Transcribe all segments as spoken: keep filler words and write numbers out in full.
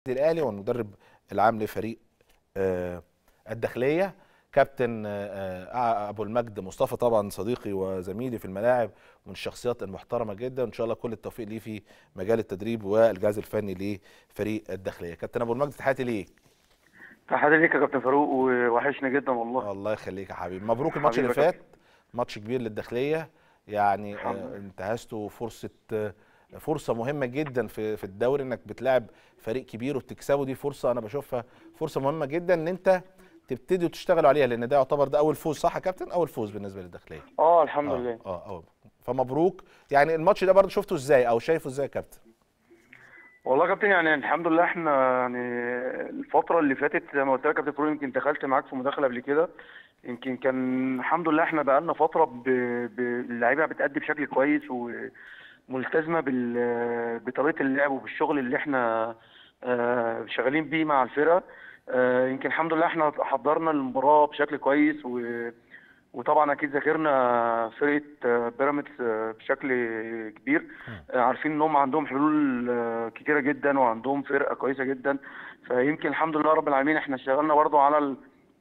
الاهلي والمدرب العام لفريق آه، الداخليه كابتن آه، ابو المجد مصطفى، طبعا صديقي وزميلي في الملاعب ومن الشخصيات المحترمه جدا، وان شاء الله كل التوفيق ليه في مجال التدريب والجهاز الفني لفريق الداخليه. كابتن ابو المجد، تحياتي ليك. تحياتي ليك يا كابتن فاروق، ووحشني جدا والله. الله يخليك يا حبيبي، مبروك الماتش اللي حبيبي يا كابتن. فات، ماتش كبير للداخليه يعني. الحمد آه، لله. انتهزتوا فرصه آه، فرصه مهمه جدا في في الدوري، انك بتلاعب فريق كبير وبتكسبه. دي فرصه انا بشوفها فرصه مهمه جدا ان انت تبتدوا تشتغلوا عليها، لان ده يعتبر ده اول فوز، صح يا كابتن؟ اول فوز بالنسبه للداخليه. اه الحمد اه لله. اه اه فمبروك. يعني الماتش ده برضه شفته ازاي او شايفه ازاي يا كابتن؟ والله يا كابتن، يعني الحمد لله احنا يعني الفترة اللي فاتت زي ما قلت لك يا كابتن فاروق، يمكن دخلت معاك في مداخلة قبل كده. يمكن كان الحمد لله احنا بقالنا فترة ب... ب... اللعيبة بتأدي بشكل كويس وملتزمة بال... بطريقة اللعب وبالشغل اللي احنا آه، شغالين بيه مع الفرقة. آه، يمكن الحمد لله احنا حضرنا المباراة بشكل كويس و... وطبعا اكيد ذاكرنا فرقه آه، بيراميدز آه، بشكل كبير. مم. آه، عارفين ان هم عندهم حلول آه، كتيره جدا وعندهم فرقه كويسه جدا. فيمكن الحمد لله رب العالمين احنا اشتغلنا برضو على ال-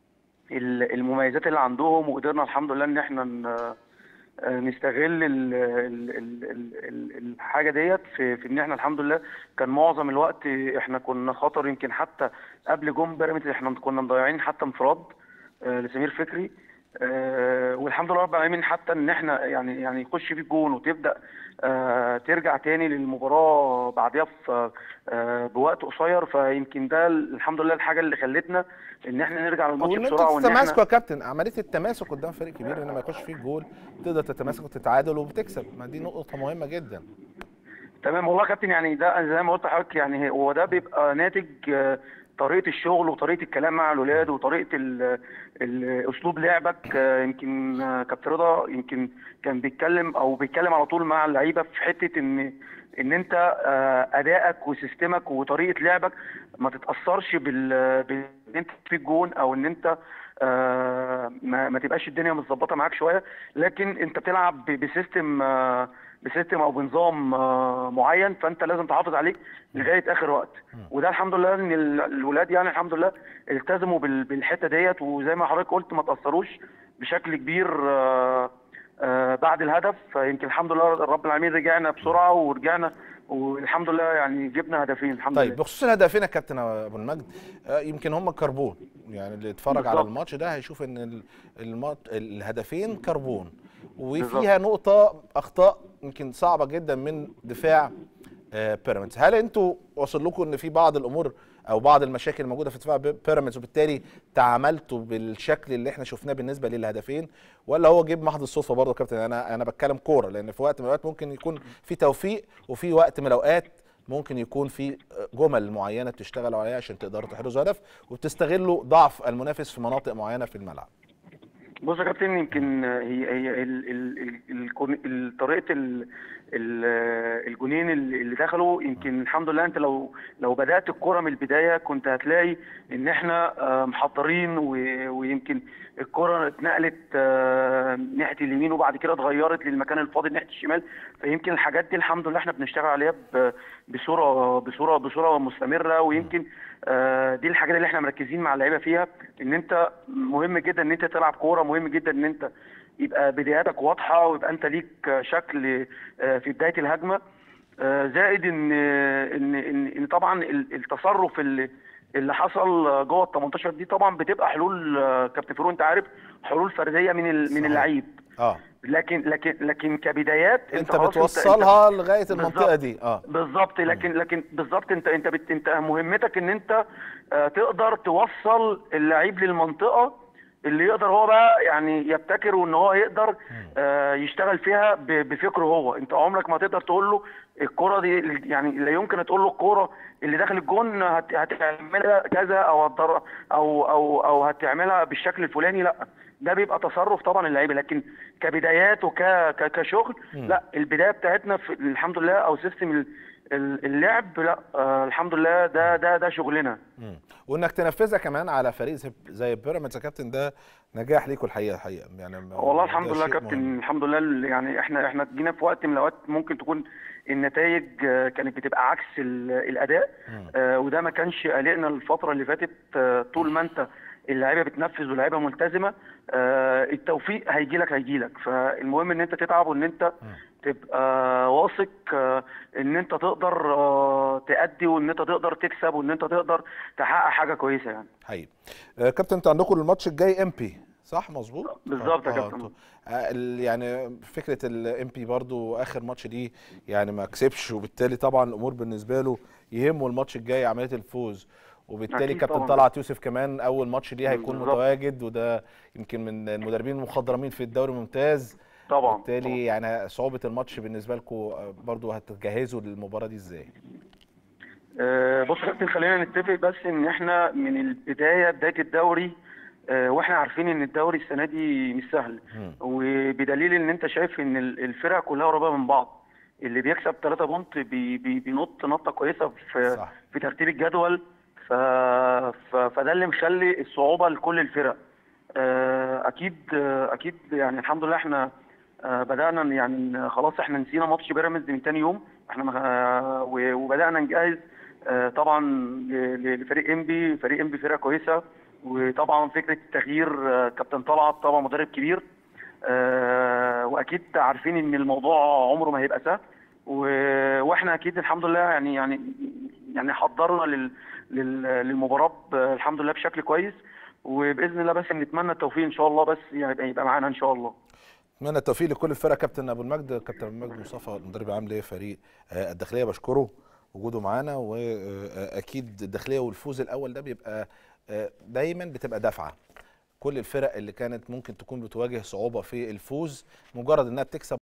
ال- المميزات اللي عندهم، وقدرنا الحمد لله ان احنا ن- آه، نستغل ال ال ال ال ال الحاجه ديت في, في ان احنا الحمد لله كان معظم الوقت احنا كنا خطر. يمكن حتى قبل جون بيراميدز احنا كنا مضيعين حتى انفراد آه، لسمير فكري. آه، والحمد لله رب العالمين حتى ان احنا يعني يعني يخش فيك جون وتبدا آه، ترجع تاني للمباراه بعدها في آه، بوقت قصير. فيمكن ده الحمد لله الحاجه اللي خلتنا ان احنا نرجع او للماتش ان انتوا بسرعه وان احنا تتماسكوا يا كابتن، عمليه التماسك قدام فريق كبير، لما يخش فيك جول تقدر تتماسك وتتعادل وبتكسب. ما دي نقطه مهمه جدا. تمام. والله يا كابتن، يعني ده زي ما قلت لحضرتك، يعني هو ده بيبقى ناتج آه، طريقة الشغل وطريقة الكلام مع الولاد وطريقة ال- ال- أسلوب لعبك. آه، يمكن آه، كابتن رضا يمكن كان بيتكلم أو بيتكلم على طول مع اللعيبة في حتة إن إن أنت آه، أدائك وسيستمك وطريقة لعبك ما تتأثرش بال بإن أنت في الجون، أو إن أنت آه، ما, ما تبقاش الدنيا متظبطة معاك شوية، لكن أنت بتلعب ب- بسيستم آه، بسيستم او بنظام آه، معين، فانت لازم تحافظ عليه مم. لغايه اخر وقت. مم. وده الحمد لله ان ال- الولاد يعني الحمد لله التزموا بال- بالحته ديت، وزي ما حضرتك قلت ما تاثروش بشكل كبير آه، آه، بعد الهدف. فيمكن الحمد لله رب العالمين رجعنا بسرعه ورجعنا، والحمد لله يعني جبنا هدفين الحمد طيب، لله. بخصوص الهدفين يا كابتن ابو المجد، آه، يمكن هم كربون. يعني اللي اتفرج على بالظبط. الماتش ده هيشوف ان ال- المات... الهدفين كربون، بالظبط. وفيها نقطة أخطاء يمكن صعبة جدا من دفاع آه، بيراميدز. هل انتوا وصل لكم ان في بعض الامور او بعض المشاكل الموجوده في دفاع بيراميدز، وبالتالي تعاملتوا بالشكل اللي احنا شفناه بالنسبه للهدفين، ولا هو جيب محض الصدفه برضه يا كابتن؟ انا انا بتكلم كوره، لان في وقت من الاوقات ممكن يكون في توفيق، وفي وقت من الاوقات ممكن يكون في جمل معينه بتشتغلوا عليها عشان تقدروا تحرزوا هدف وبتستغلوا ضعف المنافس في مناطق معينه في الملعب. بص يا كابتن، يمكن هي هي ال ال ال ال ال- طريقه ال ال الجونين اللي اللي دخلوا. يمكن الحمد لله انت لو لو بدات الكره من البدايه كنت هتلاقي ان احنا آه، محضرين، و- ويمكن الكره اتنقلت آه، ناحيه اليمين وبعد كده اتغيرت للمكان الفاضي ناحيه الشمال. فيمكن الحاجات دي الحمد لله احنا بنشتغل عليها ب- بصوره بصوره بصوره مستمره. ويمكن آه، دي الحاجات اللي احنا مركزين مع اللعيبه فيها، ان انت مهم جدا ان انت تلعب كوره، مهم جدا ان انت يبقى بداياتك واضحه ويبقى انت ليك شكل آه، في بدايه الهجمه. آه، زائد ان ان ان إن طبعا ال- التصرف اللي اللي حصل جوه ال تمنتاشر دي طبعا بتبقى حلول آه، كابتن فيرو، انت عارف، حلول فرديه من ال- من صحيح. اللعيب. اه لكن لكن لكن كبدايات انت انت خلاص، انت انت بتوصلها لغايه المنطقه بالظبط. دي. اه بالظبط. مم. لكن لكن بالظبط انت انت بت انت مهمتك ان انت آه، تقدر توصل اللعيب للمنطقه اللي يقدر هو بقى يعني يبتكر، وان هو يقدر مم. آه، يشتغل فيها ب- بفكره هو. انت عمرك ما تقدر تقول له الكره دي، يعني لا يمكن تقول له الكره اللي داخل الجون هت- هتعملها كذا او هتضر او او او هتعملها بالشكل الفلاني. لا، ده بيبقى تصرف طبعا اللعيبه. لكن كبدايات وك ك- كشغل، مم. لا، البدايه بتاعتنا في الحمد لله، او سيستم ال- اللعب لا آه الحمد لله ده ده ده شغلنا. مم. وانك تنفذها كمان على فريق زي زي بيراميدز يا كابتن، ده نجاح ليكم الحقيقه الحقيقه يعني. والله الحمد ده لله شيء كابتن، مهم. الحمد لله. يعني احنا احنا جينا في وقت من الاوقات ممكن تكون النتائج آه، كانت بتبقى عكس ال- الاداء، مم. آه، وده ما كانش قلقنا الفتره اللي فاتت. آه، طول ما انت اللعيبه بتنفذ واللعيبه ملتزمه، آه، التوفيق هيجي لك هيجي لك. فالمهم ان انت تتعب وان انت مم. تبقى واثق آه، ان انت تقدر آه، تأدي، وان انت تقدر تكسب، وان انت تقدر تحقق حاجه كويسه يعني. حقيقي. آه كابتن، انتوا عندكم الماتش الجاي ام بي صح مظبوط؟ اه بالظبط يا اه انتوا كابتن. آه ال- يعني فكره الام بي برضو اخر ماتش دي يعني ما كسبش، وبالتالي طبعا الامور بالنسبه له يهمه الماتش الجاي عمليه الفوز، وبالتالي اكيد كابتن طبعا. طلعت يوسف كمان اول ماتش ليه هيكون بالظبط. متواجد، وده يمكن من المدربين المخضرمين في الدوري الممتاز. طبعا طبعا. بالتالي يعني صعوبه الماتش بالنسبه لكم برضو هتجهزوا للمباراه دي ازاي؟ آه، بص يا كابتن، خلينا نتفق بس ان احنا من البدايه بدايه الدوري آه، واحنا عارفين ان الدوري السنه دي مش سهل، مم. وبدليل ان انت شايف ان ال- الفرق كلها قريبه من بعض. اللي بيكسب ثلاثة بونت بي بي بينط نطه كويسه في صح. في ترتيب الجدول. ف ف- فده اللي مخلي الصعوبه لكل الفرق. آه، اكيد آه، اكيد يعني الحمد لله احنا آه، بدانا يعني خلاص احنا نسينا ماتش بيراميدز من تاني يوم. احنا ما- آه، و- وبدانا نجهز آه، طبعا ل- ل- لفريق انبي. فريق انبي فرقه كويسه، وطبعا فكره التغيير آه، كابتن طلعت طبعا مدرب كبير، آه، واكيد عارفين ان الموضوع عمره ما هيبقى سهل. و- واحنا اكيد الحمد لله يعني يعني يعني حضرنا لل لل- للمباراه ب- الحمد لله بشكل كويس، وباذن الله بس نتمنى التوفيق ان شاء الله، بس يبقى يبقى معانا ان شاء الله. اتمنى التوفيق لكل الفرق. كابتن ابو المجد، كابتن ابو المجد مصطفى المدرب العام لفريق آه، الداخليه، بشكره وجوده معانا، واكيد الداخليه والفوز الاول ده بيبقى آه، دايما بتبقى دفعه. كل الفرق اللي كانت ممكن تكون بتواجه صعوبه في الفوز، مجرد انها بتكسب